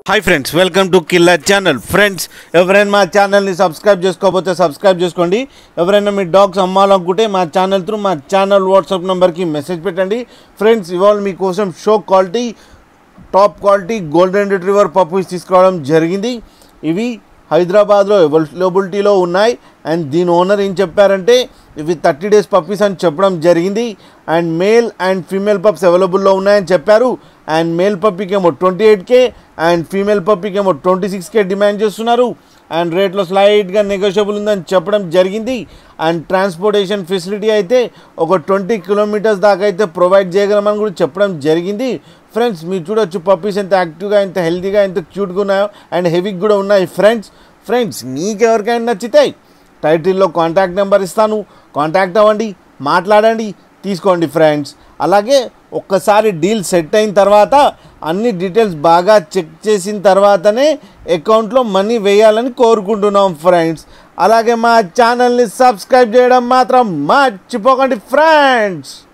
Hi friends, welcome to killer channel. Friends, ఎవరైనా మా ఛానల్ని సబ్స్క్రైబ్ చేసుకోకపోతే సబ్స్క్రైబ్ చేసుకోండి. ఎవరైనా మీ డాగ్స్ అమ్మాలనుకుంటే మా ఛానల్ త్రూ మా ఛానల్ వాట్సాప్ నెంబర్కి మెసేజ్ పెట్టండి. ఫ్రెండ్స్, ఇవాళ మీకోసం show quality, top quality golden retriever puppies తీసుకురావడం జరిగింది. ఇవి హైదరాబాద్లో అవైలబిలిటీలో ఉన్నాయి. అండ్ దీని ఓనర్ ఏం చెప్పారంటే ఇవి 30 days పప్పీస్ అని చెప్పడం జరిగింది. And male and female pups అవైలబుల్లో ఉన్నాయని చెప్పారు. అండ్ మేల్ పప్పీకి ఏమో 28K అండ్ ఫీమేల్ పప్పీకి ఏమో 26K డిమాండ్ చేస్తున్నారు. అండ్ రేట్లో స్లైడ్గా నెగోషియబుల్ ఉందని చెప్పడం జరిగింది. అండ్ ట్రాన్స్పోర్టేషన్ ఫెసిలిటీ అయితే ఒక 20 kilometers దాకా అయితే ప్రొవైడ్ చేయగలమని కూడా చెప్పడం జరిగింది. ఫ్రెండ్స్, మీరు చూడొచ్చు పప్పీస్ ఎంత యాక్టివ్గా, ఎంత హెల్తీగా, ఎంత క్యూట్గా ఉన్నాయో అండ్ హెవీగా కూడా ఉన్నాయి. ఫ్రెండ్స్ మీకు ఎవరికైనా నచ్చితే టైటిల్లో కాంటాక్ట్ నెంబర్ ఇస్తాను, కాంటాక్ట్ అవ్వండి, మాట్లాడండి, తీసుకోండి ఫ్రెండ్స్. అలాగే ఒక్కసారి డీల్ సెట్ అయిన తర్వాత అన్ని డీటెయిల్స్ బాగా చెక్ చేసిన తర్వాతనే అకౌంట్లో మనీ వేయాలని కోరుకుంటున్నాం ఫ్రెండ్స్. అలాగే మా ఛానల్ని సబ్స్క్రైబ్ చేయడం మాత్రం మర్చిపోకండి ఫ్రెండ్స్.